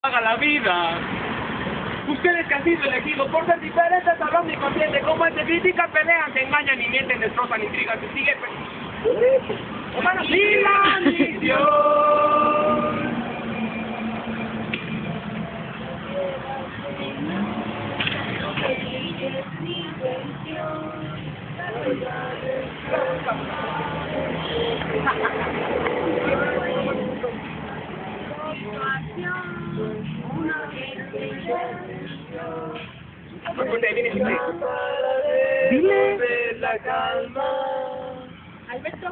paga la vida. Ustedes que han sido elegidos por ser diferentes, hablando inconsciente, como se critican, pelean, se engañan y mienten, destrozan, intrigan, se siguen... ¡Hermanos, sí, la misión! Dile. La calma. Alberto,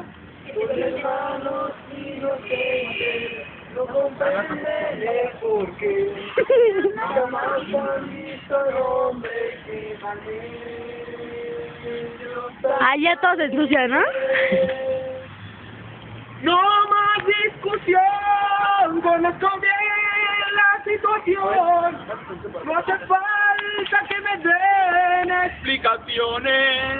No comprenderé por qué jamás han visto al hombre que Ah, ya todo se ensucia, ¿no? No más discusión, conozco bien la situación. No hace falta que me den explicaciones.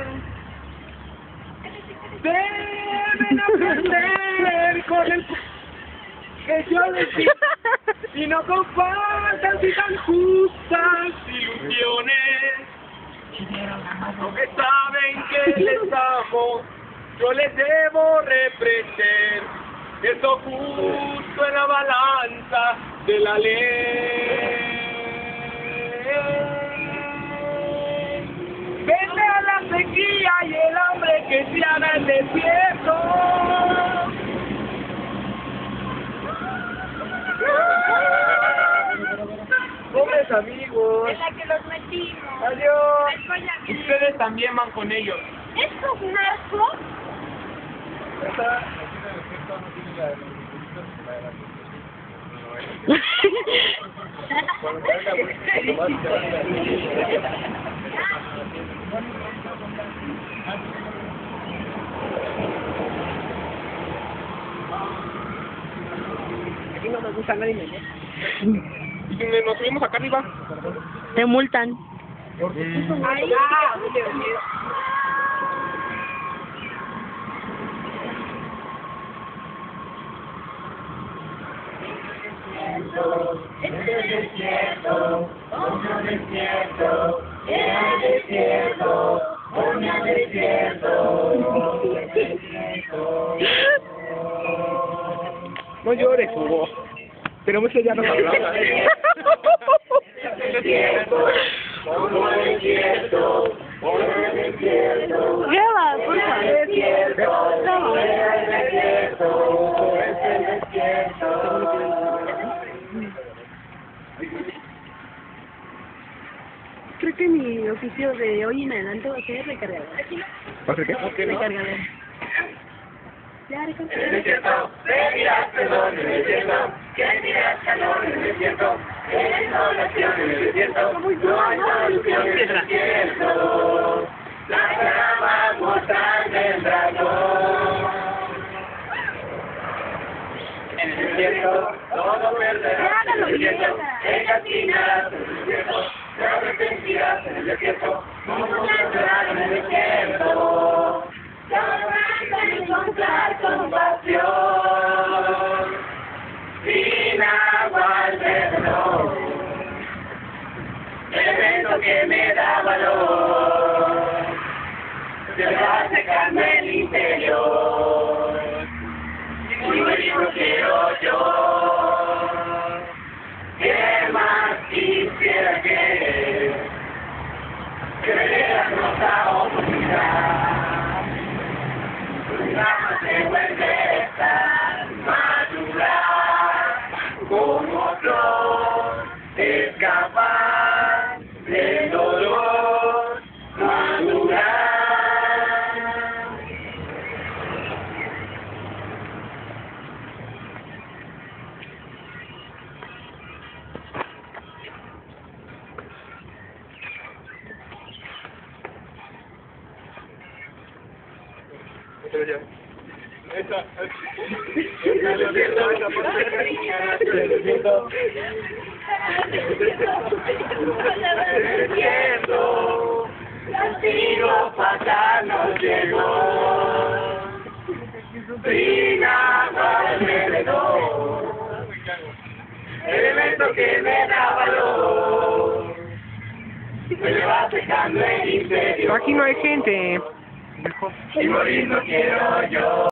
Deben aprender con el que yo les digo y no compartan si tan justas ilusiones. Porque saben que les amo, yo les debo reprender. Esto justo en la balanza de la ley. Vete a la sequía y el hambre que se haga el desierto. Pobres amigos. en la que los metimos. Adiós. Después ya vi. Ustedes también van con ellos. ¿Estos narcos? Aquí no me gusta nadie. Y si nos subimos acá arriba. Te multan. Ahí. No llores, Hugo. Pero mucho ya no hablaba. Graba, por favor. Creo que mi oficio de hoy en adelante va a ser recargador. ¿Por qué? Recargador. Ya, recargador. desierto, me dirás perdón en el desierto, que dirás calor en el desierto, eres oración en el desierto, no hay solución en el desierto, la llama mortal del dragón. En el desierto, todo perderás en el desierto, te castigarás en el desierto, te arrepentirás en el desierto, no llorarás en el desierto. Encontrar compasión sin agua alrededor, evento que me da valor, te va a secarme el interior, y no quiero yo, ¿qué más quisiera que me dieras otra oportunidad? Se vuelve tan madurar como flor, escapar del dolor, madurar. Castigo fatal nos llegó, sin agua alrededor, elemento que me da valor. Me va secando el interior. Aquí no hay gente. Y morir no quiero yo.